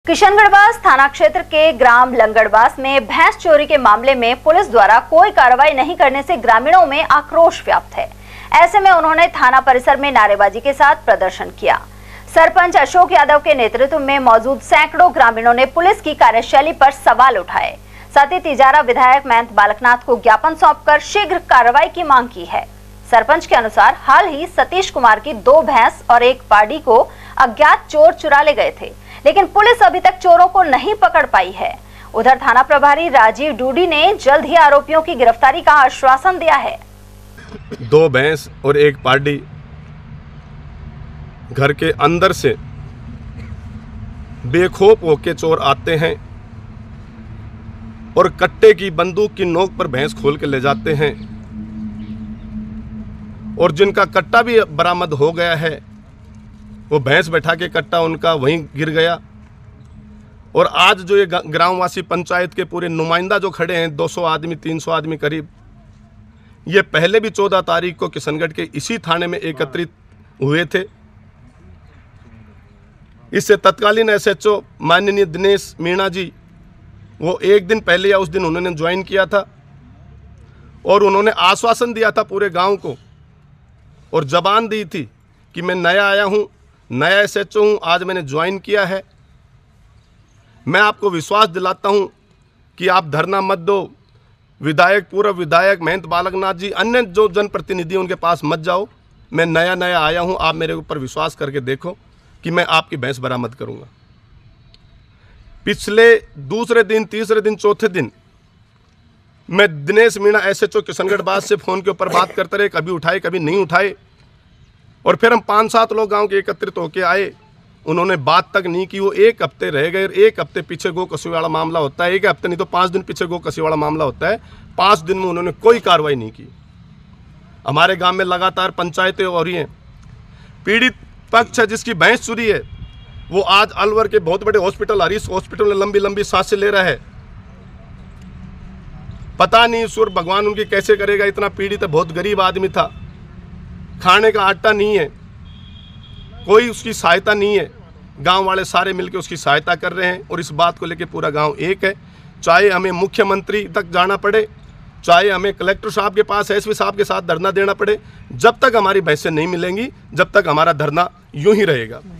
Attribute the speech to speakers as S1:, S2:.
S1: किशनगढ़बास थाना क्षेत्र के ग्राम लंगड़बास में भैंस चोरी के मामले में पुलिस द्वारा कोई कार्रवाई नहीं करने से ग्रामीणों में आक्रोश व्याप्त है। ऐसे में उन्होंने थाना परिसर में नारेबाजी के साथ प्रदर्शन किया। सरपंच अशोक यादव के नेतृत्व में मौजूद सैकड़ों ग्रामीणों ने पुलिस की कार्यशैली पर सवाल उठाए। साथ ही तिजारा विधायक महंत बालकनाथ को ज्ञापन सौंपकर शीघ्र कार्रवाई की मांग की है। सरपंच के अनुसार हाल ही सतीश कुमार की 2 भैंस और 1 पाड़ी को अज्ञात चोर चुरा ले गए थे, लेकिन पुलिस अभी तक चोरों को नहीं पकड़ पाई है। उधर थाना प्रभारी राजीव डूडी ने जल्द ही आरोपियों की गिरफ्तारी का आश्वासन दिया है।
S2: 2 भैंस और 1 पाड़ी घर के अंदर से बेखौफ होके चोर आते हैं और कट्टे की बंदूक की नोक पर भैंस खोल के ले जाते हैं और जिनका कट्टा भी बरामद हो गया है वो भैंस बैठा के कट्टा उनका वहीं गिर गया। और आज जो ये ग्रामवासी पंचायत के पूरे नुमाइंदा जो खड़े हैं 200 आदमी 300 आदमी करीब, ये पहले भी 14 तारीख को किशनगढ़ के इसी थाने में एकत्रित हुए थे। इससे तत्कालीन एसएचओ माननीय दिनेश मीणा जी वो एक दिन पहले या उस दिन उन्होंने ज्वाइन किया था और उन्होंने आश्वासन दिया था पूरे गांव को और जबान दी थी कि मैं नया आया हूं, नया एसएचओ हूं, आज मैंने ज्वाइन किया है। मैं आपको विश्वास दिलाता हूं कि आप धरना मत दो, विधायक पूर्व विधायक महंत बालकनाथ जी अन्य जो जनप्रतिनिधि उनके पास मत जाओ। मैं नया आया हूं, आप मेरे ऊपर विश्वास करके देखो कि मैं आपकी भैंस बरामद करूंगा। पिछले दूसरे दिन, तीसरे दिन, चौथे दिन मैं दिनेश मीणा एसएचओ किशनगढ़बास से फ़ोन के ऊपर बात करते रहे, कभी उठाए कभी नहीं उठाए। और फिर हम 5-7 लोग गांव के एकत्रित होकर आए, उन्होंने बात तक नहीं की। वो 1 हफ्ते रह गए। 1 हफ्ते पीछे गो कसी वाला मामला होता है, 1 हफ्ते नहीं तो 5 दिन पीछे गो कसी वाला मामला होता है। 5 दिन में उन्होंने कोई कार्रवाई नहीं की। हमारे गांव में लगातार पंचायतें हो रही हैं। पीड़ित पक्ष है जिसकी भैंस चुरी है वो आज अलवर के बहुत बड़े हॉस्पिटल हरीश हॉस्पिटल में लंबी सांसें ले रहा है। पता नहीं ईश्वर भगवान उनकी कैसे करेगा। इतना पीड़ित है, बहुत गरीब आदमी था, खाने का आटा नहीं है, कोई उसकी सहायता नहीं है। गांव वाले सारे मिलकर उसकी सहायता कर रहे हैं और इस बात को लेकर पूरा गांव एक है। चाहे हमें मुख्यमंत्री तक जाना पड़े, चाहे हमें कलेक्टर साहब के पास एसपी साहब के साथ धरना देना पड़े, जब तक हमारी भैंसें नहीं मिलेंगी जब तक हमारा धरना यूं ही रहेगा।